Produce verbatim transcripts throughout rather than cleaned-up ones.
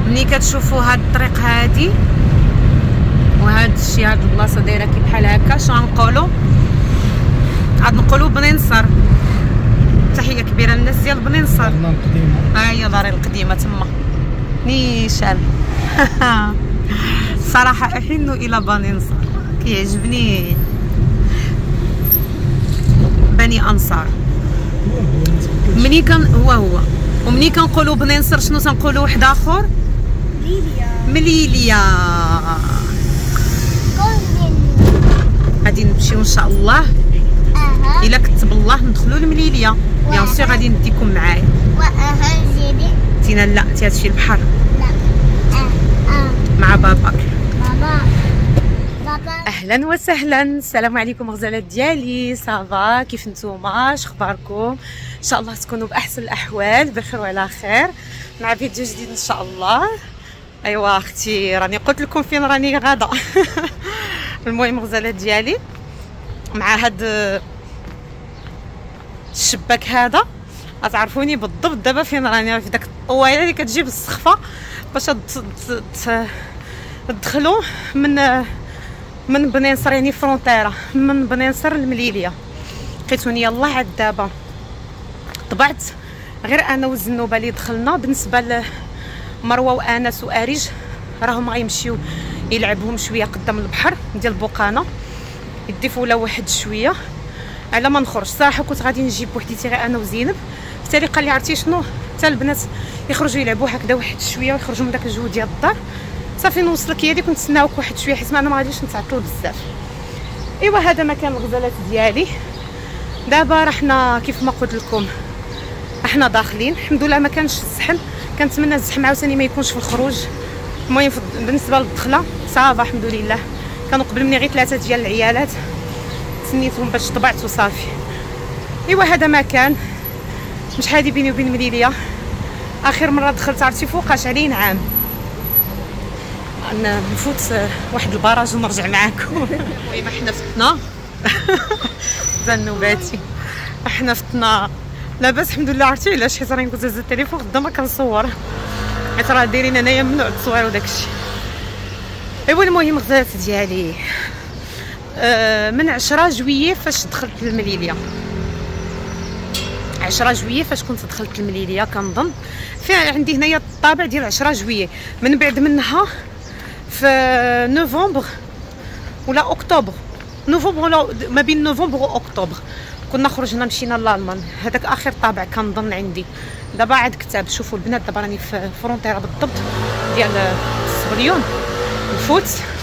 ملي كتشوفوا هاد الطريق هادي وهاد الشيء، هاد البلاصه دايره كي بحال هكا، شنو غنقولوا؟ عاد نقولوا بني نصر. تحيه كبيره للناس ديال بني نصر. ها هي داري القديمه تما نيشان. صراحه احن الى بني نصر، كيعجبني بني انصار. ملي كان هو هو ومني كنقولوا بني نصر شنو تنقولوا واحد اخر؟ مليليا. مليليا. غادي نمشيو ان شاء الله. اها الا كتب الله ندخلوا لمليليا. بيان سور غادي نديكم معايا. واها زيدي تينا لا تي هادشي البحر. لا اه اه مع باباك. بابا بابا. اهلا وسهلا، السلام عليكم غزالات ديالي. صافا كيف نتوما؟ اش اخباركم؟ ان شاء الله تكونوا باحسن الاحوال، بخير وعلى خير، مع فيديو جديد ان شاء الله. ايوا اختي راني قلت لكم فين راني غادا. المهم غزالات ديالي، مع هاد الشباك هذا غتعرفوني بالضبط دابا فين راني، في داك الطويله اللي كتجيب السخفه باش تدخلوا من من بني نصر، يعني فرونتيرا من بني نصر لمليليا. لقيتوني يلاه عاد دابا طبعت غير انا والزنوبه اللي دخلنا. بالنسبه لمروه وانس واريج راهم غيمشيو يلعبهم شويه قدام البحر ديال بوقانه، يضيفوا له واحد شويه على ما نخرج. صراحه كنت غادي نجيب وحديتي غير انا وزينب، بالتالي قال لي عرفتي شنو، حتى البنات يخرجوا يلعبوا هكذا واحد شويه ويخرجوا من داك الجو ديال الدار. صافي نوصلك هي كنت نتسناوك واحد شويه حيت انا ما غاديش نتعطل بزاف. ايوا هذا مكان الغزالات ديالي. دابا رحنا كيف ما قلت لكم احنا داخلين، الحمد لله ما كانش الزحم. كنتمنى الزحم عاوتاني ما يكونش في الخروج. المهم بالنسبه للدخله صافا الحمد لله. كانوا قبل مني غير ثلاثه ديال العيالات، سنيتهم باش طبعت وصافي. ايوا هذا مكان مش هادي بيني وبين مليليا. اخر مره دخلت عرفتي فوقاش علين عام نفوت واحد البراج ونرجع معاكم. المهم حنا فتنا زنوباتي، حنا فتنا لاباس الحمد لله. عرفتي علاش؟ حيت راني كنت هز التليفون غدا ما كنصور، حيت راه دايرين انايا ممنوع التصوير وداكشي. ايوا المهم غزالات ديالي، آه من عشرة جويي فاش دخلت للمليليا، عشرة جويي فاش كنت دخلت للمليليا كنظن في عندي هنايا الطابع ديال عشرة جويي. من بعد منها في نوفمبر ولا اكتوبر، نوفمبر ولا ما بين نوفمبر واكتوبر كنا خرجنا مشينا لالمان. هذاك اخر طابع كنظن عندي. دابا عاد كتاب شوفوا البنات، دابا راني في فرونتيرا بالضبط ديال الصبليون. نفوت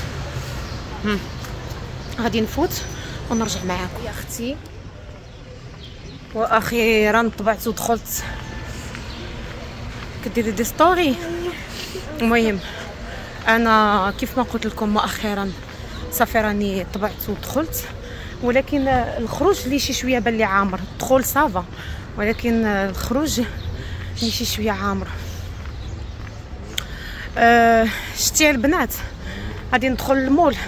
غادي نفوت ونرجع معاكم يا اختي. واخيرا طبعت ودخلت. كديري دي ستوري. المهم انا كيف ما قلت لكم مؤخرا صافي راني طبعت ودخلت، ولكن الخروج لي شي شويه بان لي عامر. الدخول صافا ولكن الخروج لي شي شويه عامر. أه شتي البنات غادي ندخل المول.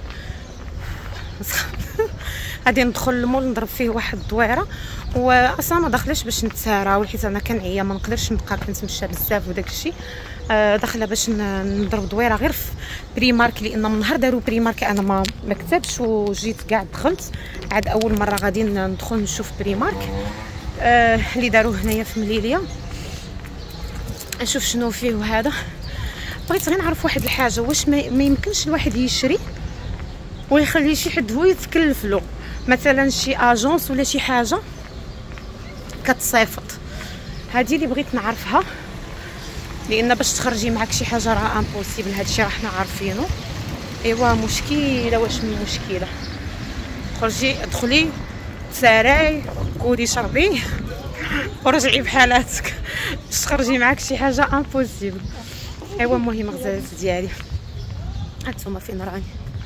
غادي ندخل المول نضرب فيه واحد الدويره، واصلا ما داخلاش باش نتسارى حيت انا كنعيا ما نقدرش نبقى كنتمشى بزاف وداك الشيء. آه داخله باش نضرب دويره غير في بريمارك، لان من نهار داروا بريمارك انا ما ما كتبش وجيت كاع دخلت. عاد اول مره غادي ندخل نشوف بريمارك آه اللي داروه هنايا في مليليا، نشوف شنو فيه. وهذا بغيت غير نعرف واحد الحاجه، واش ما يمكنش الواحد يشري ويخلي شي حد هو يتكلف له، مثلا شي اجونس ولا شي حاجه كتصيفط. هذه اللي بغيت نعرفها، لان باش تخرجي معك شي حاجه راه امبوسيبل. هادشي راه حنا عارفينه. ايوا مشكله واش من مشكله. خرجي ادخلي تساراي كولي شربي ورجعي بحالاتك باش تخرجي معك شي حاجه امبوسيبل. ايوا المهم غزالات ديالي، هانتوما فين راني.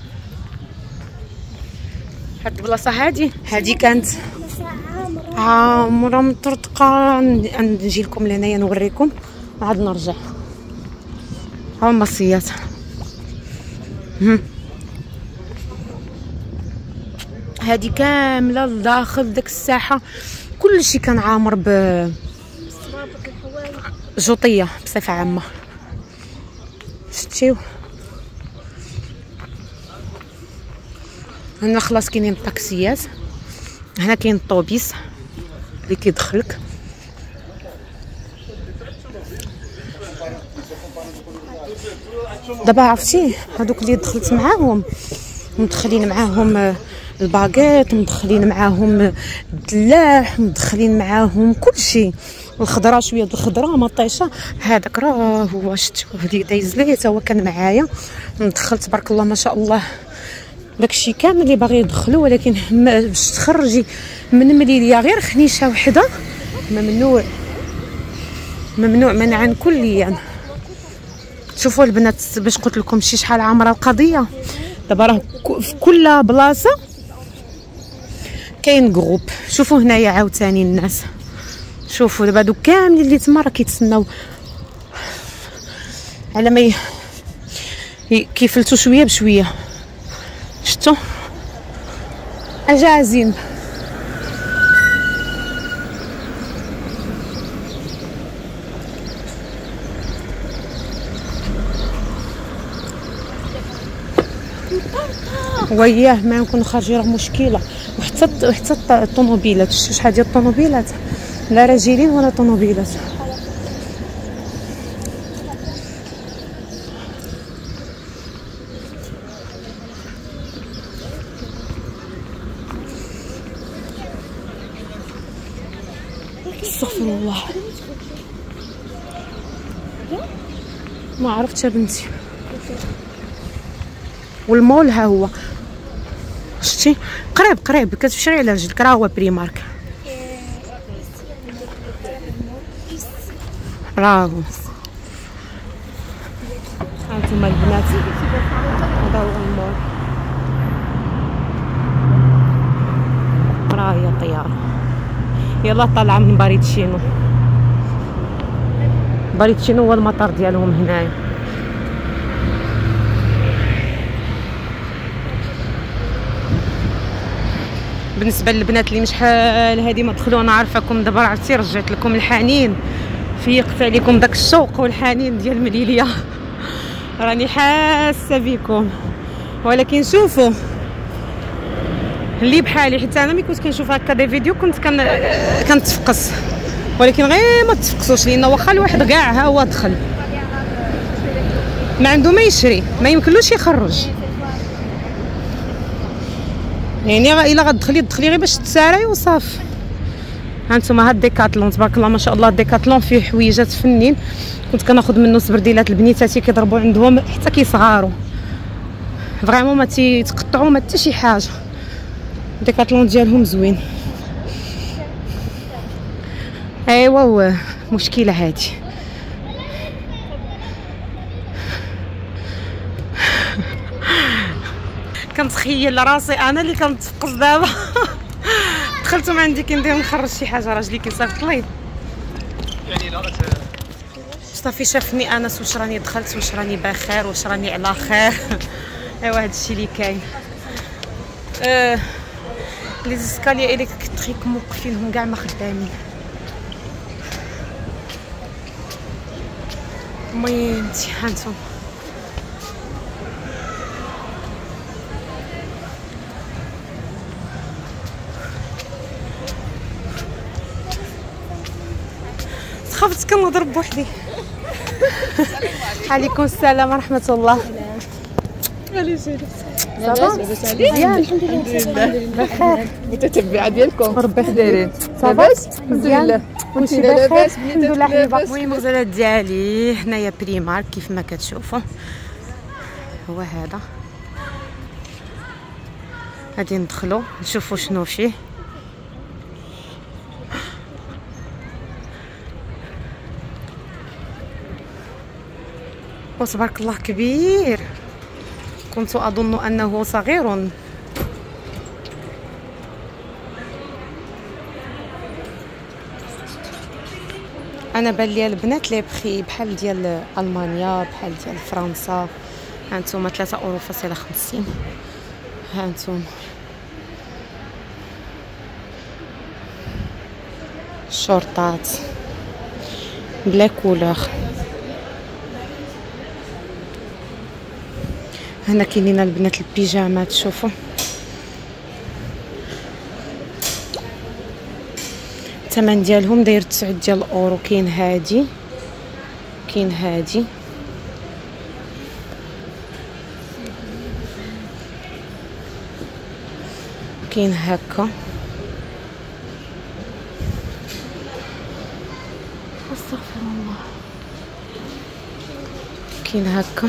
هاد البلاصه هادي هادي كانت عامره مطرطقه. نجي لكم لهنايا نوريكم وعاد نرجع. ها هما الصيات. هادي كامله لداخل داك الساحه كلشي كان عامر ب جوطيه بصفه عامه. شتيو هنا خلاص كاينين الطاكسيات، هنا كاين الطوبيس اللي كيدخلك. دابا عرفتي هادوك اللي دخلت معاهم مدخلين معاهم الباكيط، مدخلين معاهم الدلاح، مدخلين معاهم كلشي، الخضره شويه د الخضره مطيشه. هذاك راه هو شتو هذيك دايز ليه تا هو كان معايا، مدخل تبارك الله ما شاء الله داكشي كامل اللي باغي يدخلوا، ولكن باش تخرجي من مليليه غير خنيشه وحده ممنوع، ممنوع منعا كليا. شوفوا البنات باش قلت لكم شي شحال عامره القضيه. دابا راه في كل بلاصه كاين جروب. شوفوا هنايا عاوتاني الناس، شوفوا دابا دوك كاملين اللي تما راه كيتسناو على ما كيفلتوا شويه بشويه. شفتوا اجازين وياه ما نكون خارجين راه مشكله. وحتى حتى الطوموبيلات، شفتوا شحال ديال الطوموبيلات، لا راجلين ولا طوموبيلات. استغفر الله ما عرفتش بنتي. والمول ها هو شتي قريب قريب كتمشي على رجلك، راه هو بريمارك راهو. هانتوما البنات هذا هو المول، راه هي الطياره. يلا طالعه من باريتشينو. باريتشينو هو المطار ديالهم هنايا. بالنسبه للبنات اللي مش شحال هادي ما دخلوا، انا عارفاكم دابا عرفتي رجعت لكم الحنين، فيقت عليكم داك الشوق والحنين ديال مليليه راني حاسه بكم. ولكن شوفوا اللي بحالي، حتى انا ملي كنت كنشوف هكا دي فيديو كنت كن كنتفقس، ولكن غير ما تفقسوش، لان واخا الواحد كاع ها هو دخل ما عنده ما يشري، ما يمكنلوش يخرج. يعني الا غتدخلي تدخلي غير باش تساراي وصافي. هانتوما هاد ديكاتلون تبارك الله ما شاء الله، ديكاتلون فيه حويجات فنين. كنت كناخذ منه سبرديلات البنيتاتي كيضربوا عندهم حتى كيصغاروا فريمون ما تيتقطعوا ما حتى شي حاجه. ديكاتلون ديالهم زوين. ايوا مشكله هادي. كنتخيل راسي انا اللي كنتفقس دابا دخلت ما عندي كندير نخرج شي حاجه، راجلي كيصيفط لي يعني لا صافي شافني انس واش راني دخلت، واش راني بخير، واش راني على خير. ايوا هادشي اللي كاين. اه لي زيسكالي الكتريك موقفينهم كاع ما خدامين. المهم هانتوما خفت كنهضر بوحدي. عليكم السلام ورحمه الله. لاباس الحمد لله بخير. متتبعه ديالكم ربي يحفظك. لاباس الحمد لله وانتي لاباس؟ الحمد لله حبيبه. المهم الغزالات ديالي هنايا بريمارك كيف ما كتشوفوا، هو هذا. غادي ندخلوا نشوفوا شنو فيه. وتبارك الله كبير، كنت اظن انه صغير. انا بان لي البنات لي بخي بحال ديال المانيا، بحال ديال فرنسا. هانتوما ثلاثة اورو فاصلة خمسين. هانتوما الشورطات بلا كولور. هنا كاينين البنات البيجامات، شوفوا الثمن ديالهم داير تسعة ديال الاورو. كاين هادي، كاين هادي، كاين هكا، استغفر الله، كاين هكا،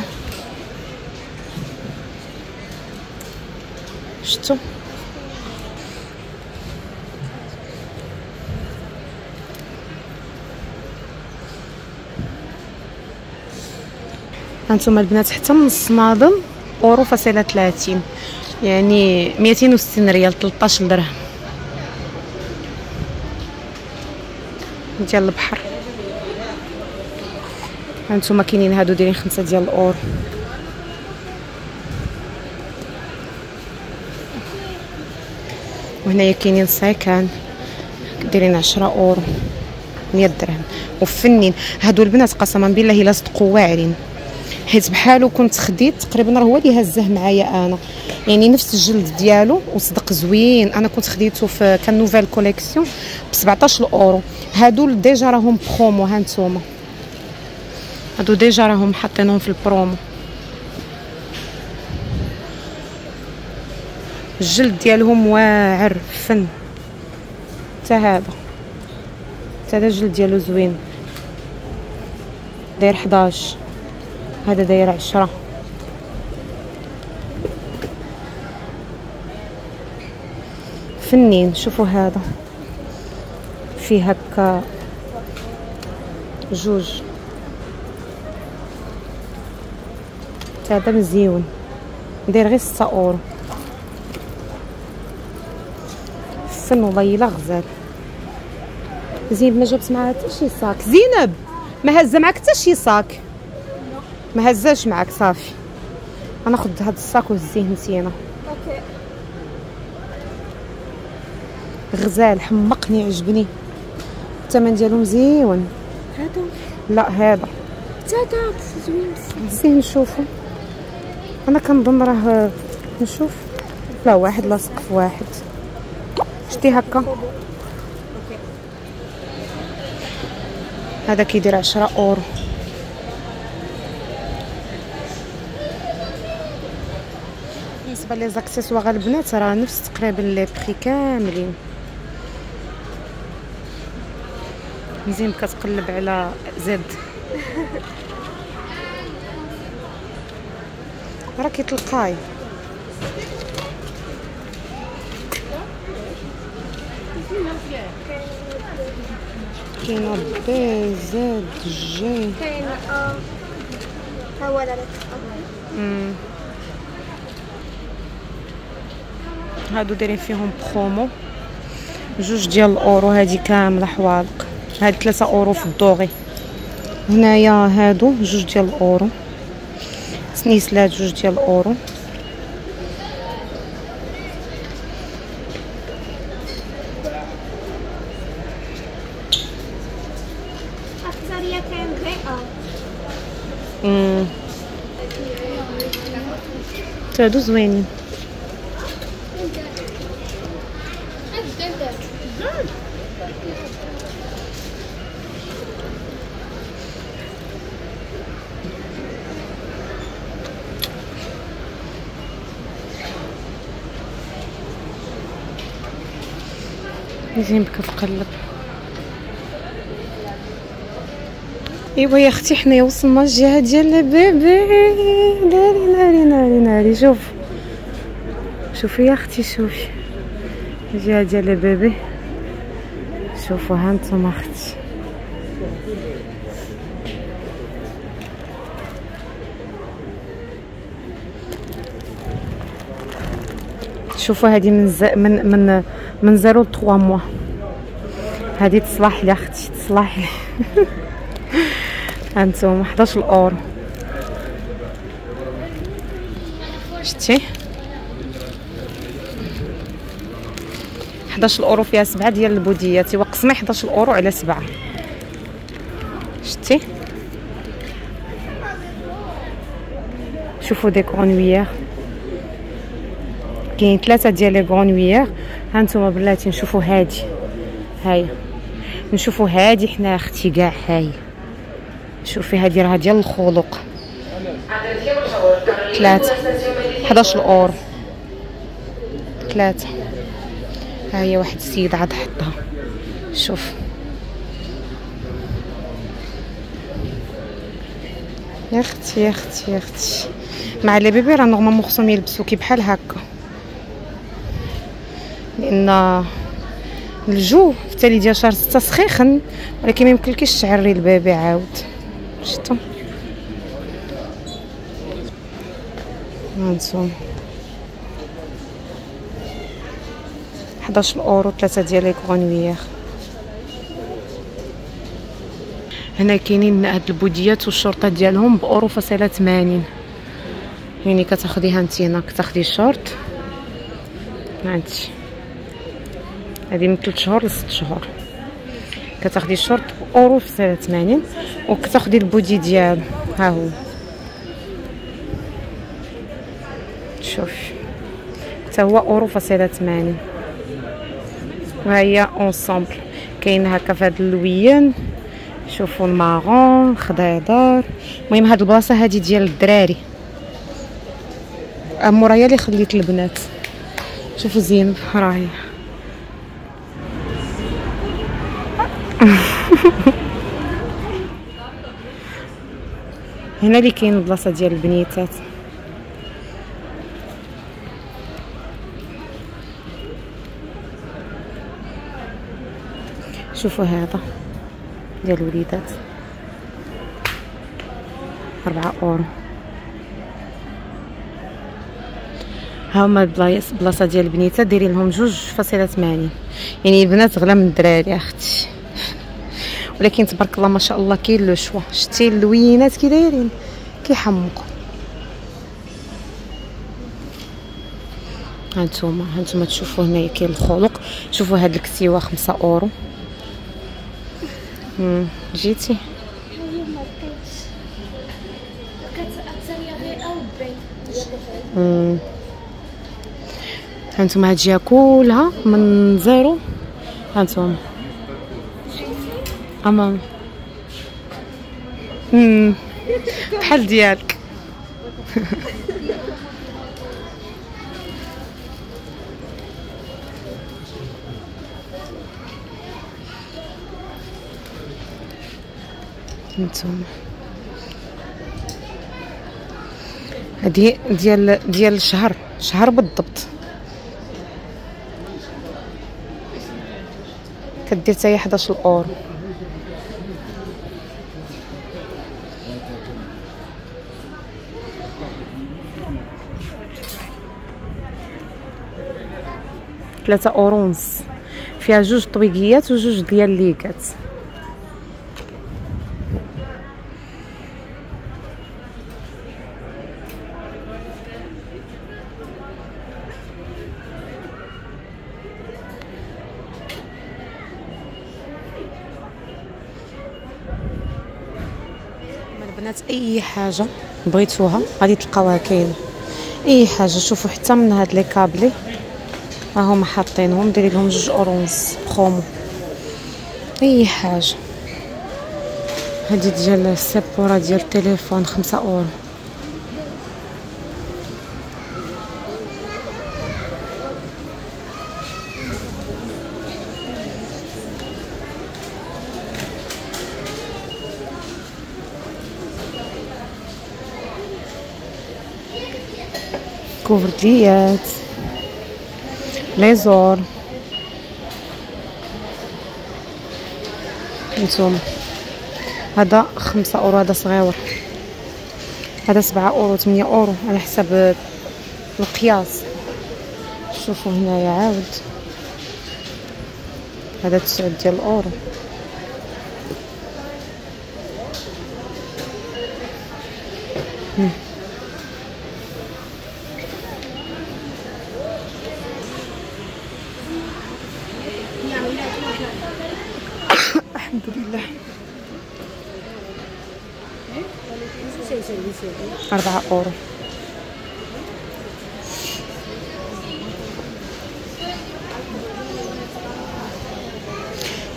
شفتوا هانتوما البنات حتى من الصنادل اورو فاصله ثلاثين، يعني مئتين وستين ريال، ثلاثطاش درهم ديال البحر. هانتوما كاينين هادو دايرين خمسة ديال الاورو. وهنايا كاينين سايكان دايرين عشرة اورو، مية درهم. وفنين هادو البنات قسما بالله الا صدقوا واعرين، حيت بحالو كنت خديت تقريبا، راه هو اللي هزه معايا انا، يعني نفس الجلد ديالو وصدق زوين. انا كنت خديته في كان نوفيل كوليكسيون ب سبعطاش اورو. هادو ديجا راهم برومو، هانتوما هادو ديجا راهم حاطينهم في البرومو. الجلد ديالهم واعر فن. حتى هذا حتى هذا الجلد ديالو زوين، داير حداش، هذا داير عشرة. فنين. شوفوا هذا فيه هكا جوج، هذا مزيون داير غير ستة اورو. فن والله الا غزال. زينب ما جابت معاها حتى شي صاك. زينب ما هزه معاك حتى شي صاك؟ ما هزاش معاك صافي. انا خد هاد الصاك وهزيه نتينا. اوكي. غزال حمقني، عجبني، الثمن ديالو مزيون. هذا لا هذا حتى هذا زوين زين. نشوفو، انا كنظن راه نشوف، لا واحد لاصق في واحد. شتي هكا، هذا كيدير عشرة اورو. بالنسبه لي زاكسيسوار البنات راه نفس تقريبا لي بري كاملين. مزيان كتقلب على زد راه كيتلقاي. كاينه بي زد جي، كاين اه ها هو لا امم هادو دايرين فيهم برومو، جوج ديال الاورو. هادي كامله حوالق، هادي ثلاثة اورو في الدوغي. هنايا هادو جوج ديال الاورو، سنيسلات جوج ديال الاورو. اكثريه كاين غير اه امم هادو زوينين. زين بك تقلب. ايوا يا اختي حنايا وصلنا الجهه ديال بيبي. ناري ناري ناري ناري. شوف شوفي يا اختي، شوفي الجهه ديال بيبي. شوفوا ها نتوما اختي، شوفوا هذه من ز... من من من زيرو ل ثلاثة موا. هذه تصلح لي اختي، تصلح لي. هانتوما حداش اورو. شتي حداش اورو فيها سبعة ديال البوديات. وقسمي حداش اورو على سبعة. شتي شوفوا دي غرانويير، كاين ثلاثه ديال لي غرانويير. ها نتوما بلاتي نشوفوا هادي، هاهي نشوفوا هادي حنا اختي كاع، هاهي شوفي هادي راه ديال الخلق، ثلاثه حداش اورو ثلاثه. ها هي واحد السيد عاد حطها، شوف يا اختي يا اختي يا اختي. مع لي بيبي راه نورمالمون خصهم يلبسوا كي بحال هكا، لان الجو في التالي ديال شهر ستة سخيخن، ولكن ما يمكنلكيش تعري البيبي عاود. شفتوا هانتوما حداش اورو ثلاثه ديال لي غرانويير. هنا كاينين هاد البوديات والشورطات ديالهم باورو فاصله ثمانين، يعني كتاخديها نتينا كتاخدي الشورت هانتي هادي من ثلاث شهور لست شهور، كتاخدي الشورت باورو فاصله ثمانين وكتاخدي البودي ديالو ها هو. شوف حتى هو اورو فاصله ثمانين. وها هي اونصومبل كاين هكا في هاد اللوين، شوفوا المارون الخضيضار. المهم هاد البلاصه هادي ديال الدراري، مورايا اللي خليت البنات. شوفوا زينب راهي هنا اللي كاين البلاصه ديال البنيتات. شوفوا هذا ديال الوليدات أربعة أورو. هاهما البلايص بلاصه ديال البنيتات دايرين لهم جوج فاصله ثمانين، يعني البنات غلا من الدراري اختي. ولكن تبارك الله ما شاء الله كاين لو شوا. شتي اللوينات كي دايرين كيحمقوا. هانتوما هانتوما تشوفوا هنايا كاين الخلق. شوفوا هاد الكسيوه خمسة اورو. امم جيتي امم هانتوما هاد الجهه كلها من زيرو. هانتوما اما امم بحال ديالك. هانتوما هادي ديال ديال الشهر شهر بالضبط، كدير حتى هي حداش اورو. ثلاثة اورو ونص، فيها جوج طويقيات وجوج ديال الليكات. البنات اي حاجه بغيتوها غادي تلقاوها كاينه، اي حاجه. شوفوا حتى من هاد لي كابلي ها هما حاطينهم دايرين لهم جوج اورو ونص برومو. اي حاجه. هادي ديال السيبورا ديال التليفون خمسة اورو. كوفرتيات ليزور. نتوما هذا خمسة اورو، هذا صغيور، هذا سبعة اورو ثمانية اورو على حسب القياس. شوفوا هنايا عاود هذا تسعة ديال الاورو. الحمد لله. أربعة أورو.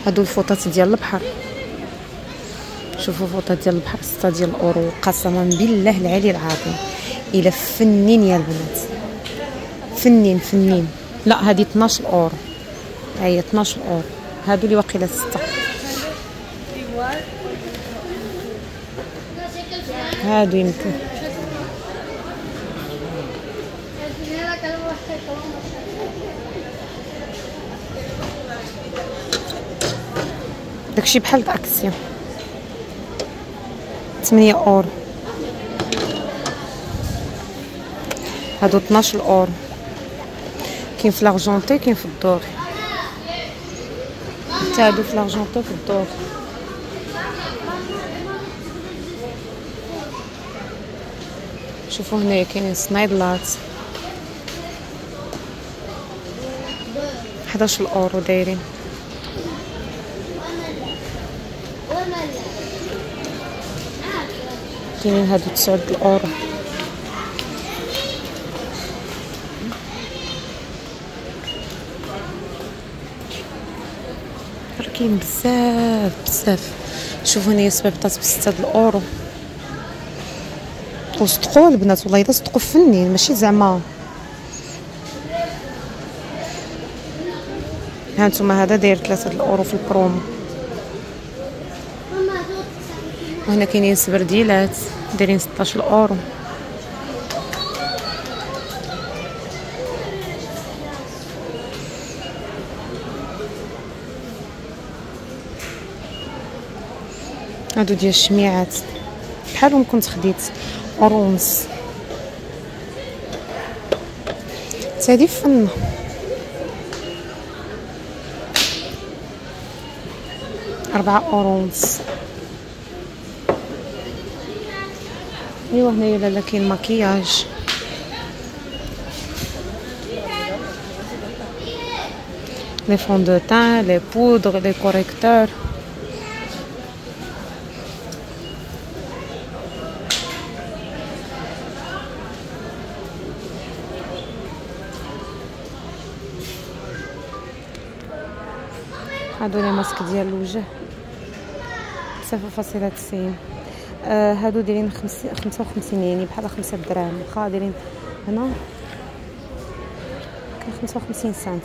هادو الفوطات ديال البحر، شوفوا فوطات ديال البحر ستة ديال الاورو. قسما بالله العلي العظيم الا فنين يا البنات، فنين فنين. لا هذه اثناش اورو، هي اثناش اورو. هادو اللي واقيلا ستة، هادو يمكن. داكشي بحال الاكسيون. ثمانية اورو. هادو اثناش اورو. كاين في لارجونتي كاين في الدوري، حتى هادو في لارجونتي في الدوري. شوفوا هنايا كاينين سنايدلات حداش اورو دايرين. كاينين هادو تسعة الاورو. كاين بزاف بزاف. شوفوا هنايا سبابطات بستة الاورو. وصدقوا البنات والله الا صدقوا فنين، ماشي زعما. هانتوما هذا داير ثلاثة الاورو في البرومو. وهنا كاينين سبرديلات دايرين ستاش الاورو. هادو ديال الشميعات بحالهم كنت خديت اورو ونص. هادي فنه. أربعة اورو ونص. ايوا هنايا لالا كاين مكياج. لي فون دو تان، لي بودر، لي كوريكتور. هادو لي ماسك ديال الوجه صفر فاصلة تسعين. آه هادو دايرين خمسة وخمسين، يعني بحال خمسة دراهم. واخا دايرين هنا كان خمسة وخمسين سنت.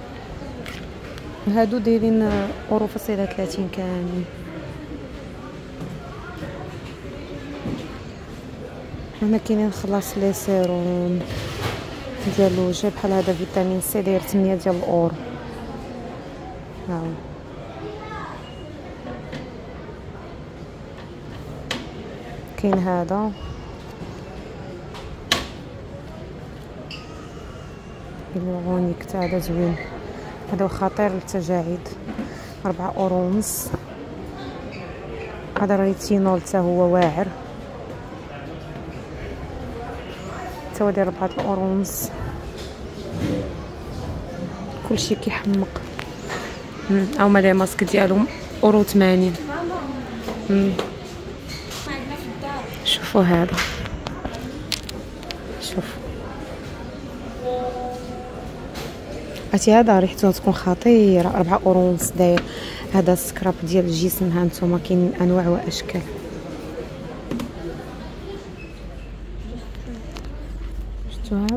هادو دايرين اورو فاصلة ثلاثين كاملين. هنا كاينين خلاص لي سيروم ديال الوجه بحال هذا فيتامين سي داير ثمانية ديال الاورو. هاو كاين هذا الغونيك تاع هذا زوين. هذا خطير للتجاعيد. أربعة اورو ونص. هذا ريتينول حتى هو واعر، حتى هو داير أربعة اورو ونص. كلشي كيحمق. هاهما لي ماسك ديالهم اورو ثمانين. شوفوا هذا، شوف عرفتي هذا ريحته تكون خطيره. أربعة اورو ونص داير. هذا السكراب ديال الجسم. ها نتوما كاين انواع واشكال. شفتوا هذا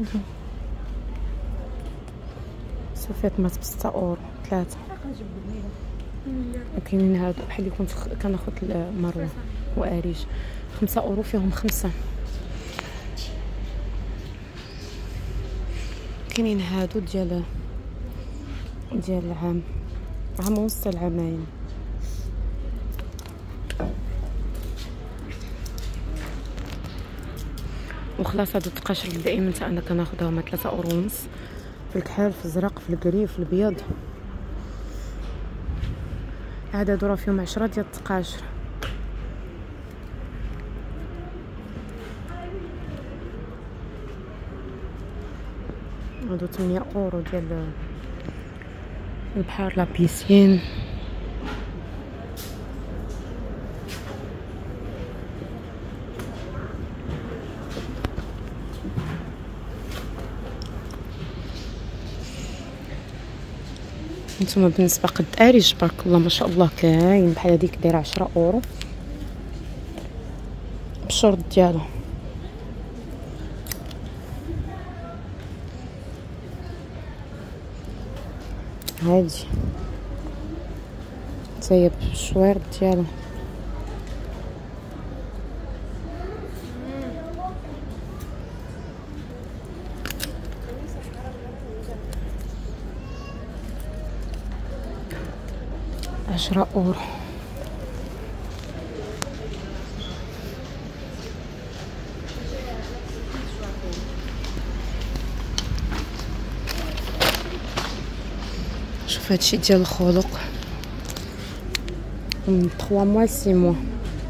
صوفيت مات بستة اورو ثلاثة. وكاينين هادو بحال اللي كنت كناخذ مروه واريج خمسة اورو فيهم خمسة. كاينين هادو ديال ديال العام، عام ونص العامين. وخلاص هادو التقاشر دائما حتى انا كناخذها هما ثلاثة اورو ونص. في الكحل، في الزرق، في الكري، في الابيض. هذا دورا فيهم عشرة ديال التقاشر. هادو ثمانية اورو ديال البحر لا بيسين. نتوما بالنسبه قد اريج تبارك الله ما شاء الله كاين بحال هذيك دايره عشرة اورو بالشرط ديالو. هادي تاهي بالشوير ديالو عشرة اورو. شوف هادشي ديال الخلق من ثلاثة موا ل ستة موا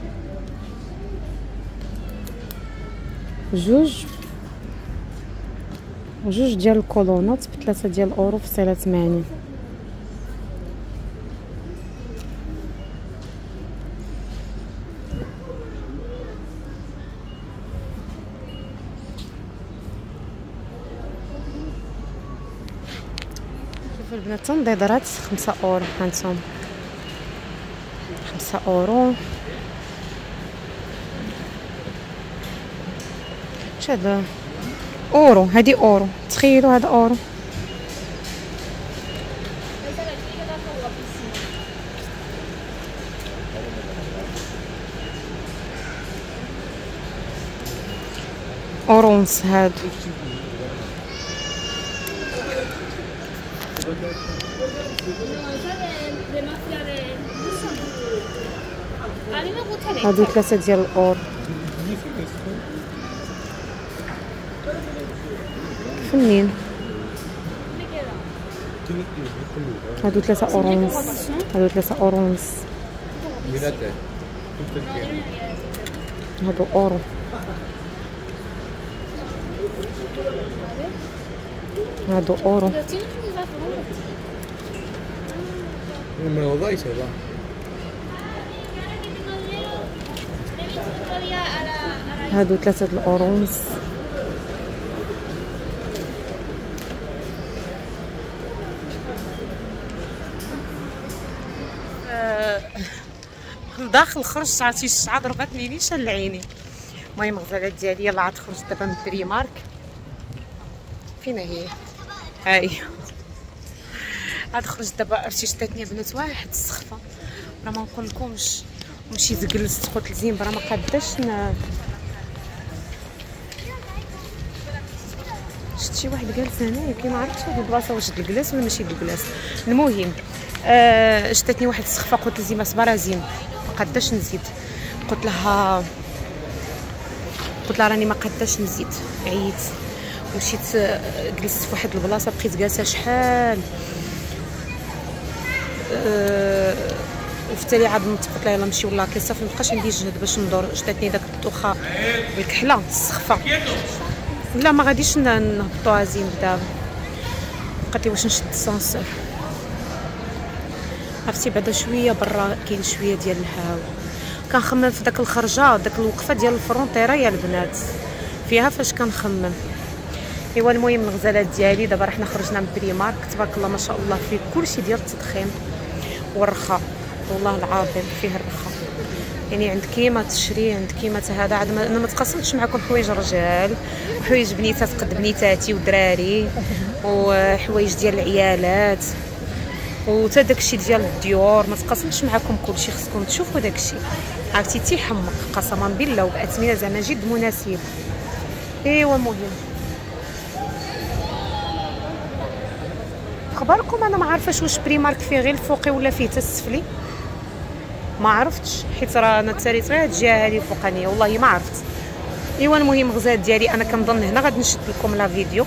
جوج جوج ديال الكولونات بثلاثة ديال الاورو في صيله ثمانين. البنات تنضيضرات خمسة اورو هانتوما خمسة اورو. اش هذا اورو؟ هادي اورو تخيلوا هذا اورو. اورو ونص هادو. هادو ثلاثة ديال الاورو. فنين هادو ثلاثة اورو ونص. هادو ثلاثة اورو ونص. هادو اورو. هادو اورو. هادو ثلاثة د الاورو ونص. داخل خرجت عرفتي الشعه ضربتني نيشان لعيني. المهم الغزالات ديالي يلاه عاد خرجت دابا من بريمارك. فين هي؟ هاي عاد خرجت دابا. عرفتي شداتني بنات واحد السخفه راه ما نقولكمش. مشيت جلست قلت لزين راه ما قاداش ن... شفت شي واحد جالس هنايا كي ما عرفتش هاد البلاصه واش د الكلاس ولا ماشي د الكلاس. المهم آه شداتني واحد السخفه قلت لزين صبر زين ما قاداش نزيد. قلت لها قلت لها راني ما قاداش نزيد عييت. مشيت جلست في واحد البلاصه بقيت جالسه شحال أه وفي التالي عاد نطفت لها يلاه نمشيو لاكي صافي مابقاش عندي جهد باش ندور. شداتني داك الدوخه الكحله السخفه. لا ما غاديش نهبطوها زين دابا. قالت لي واش نشد السانسور. عرفتي بعدا شويه برا كاين شويه ديال الهواء. كنخمم في داك الخرجه داك الوقفه ديال الفرونتيرا يا البنات فيها فاش كنخمم. ايوا المهم الغزالات ديالي دابا رحنا خرجنا من بريمارك تبارك الله ما شاء الله فيه كلشي ديال التضخيم والرخاء. والله العظيم فيه الرخاء يعني عند كيما تشري عند كيما هذا. عاد انا ما تقاسمتش معكم حوايج رجال وحوايج بنيتات قد بنيتاتي ودراري وحوايج ديال العيالات وتا داكشي ديال الديور. ما تقاسمتش معكم كلشي خصكم تشوفوا داكشي. عرفتي تيحمق قسما بالله وباثمنه زعما جد مناسبه. ايوا المهم خبركم انا ما عارفاش واش بريمارك فيه غير الفوقي ولا فيه حتى السفلي. ما عرفتش حيت راه انا تساليت غير هاد الجهه هذه الفوقانيه والله ما عرفت. ايوا المهم الغزال ديالي انا كنظن هنا غادي نشد لكم لا فيديو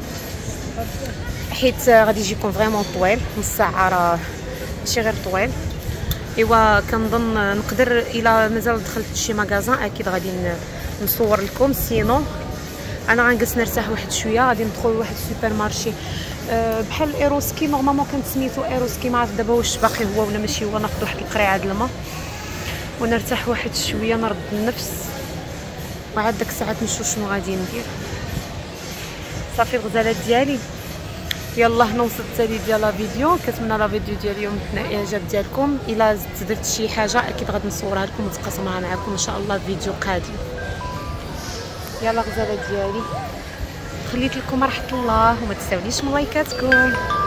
حيت غادي يجيكم فريمون طويل. نص ساعه راه ماشي غير طويل. ايوا كنظن نقدر الا مازال دخلت لشي ماغازان اكيد غادي نصور لكم. سينو انا غنجلس نرتاح واحد شويه. غادي ندخل لواحد السوبر مارشي أه بحال ايروسكي نورمالمون كان سميتو ايروسكي. ما عرفت دابا واش باقي هو ولا ماشي هو. ناخذ واحد القريعه د الماء ونرتاح واحد شويه نرد النفس وعاد داك الساعات نشوف شنو غادي ندير. صافي الغزالات ديالي يلا هنا وصلت التالي ديال لا فيديو. كنتمنى لا فيديو ديال اليوم تنال الاعجاب ديالكم. الا زدت درت شي حاجه اكيد غادي نصورها لكم ونتقاسمها معكم ان شاء الله في فيديو قادم. يلا غزاله ديالي خليت لكم راحه الله وما تنساونيش من لايكاتكم.